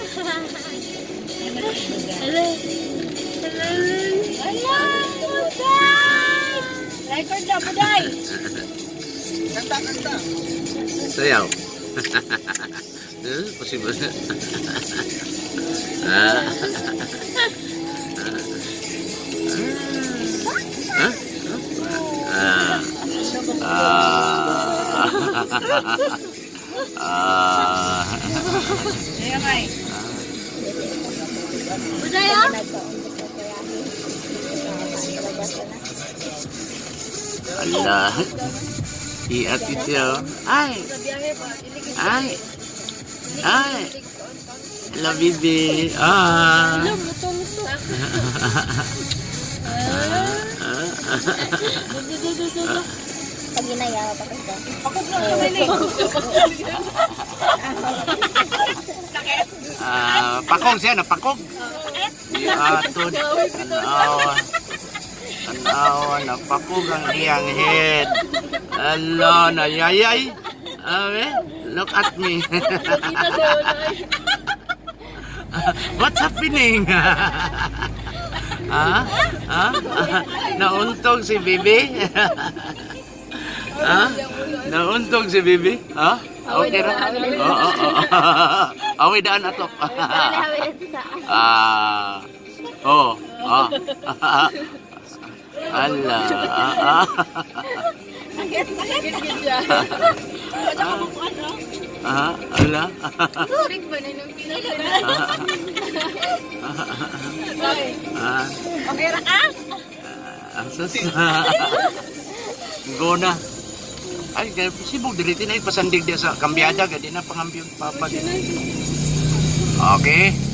Record na, buday! Kanta. Sayaw. Possible. Buday ah? Allah. Iat itu. Ay. Hello, bibi. Pag inayaw pa kasi. Pakot lang naman Pakong siya na pakong. Iatod. Tanawa na pakong ang iyang head. Allah na yayay. Look at me. What's happening? Nauntog si Bibi? Nauntog si Bibi? Okay ra? Away daan ato. Allah. Allah. Big ba na nung okay ra ka? Asas. Gona. Ay, sibog dili na ipasandig dia sa kambyada gadi na pangambiyon papa din. Okay.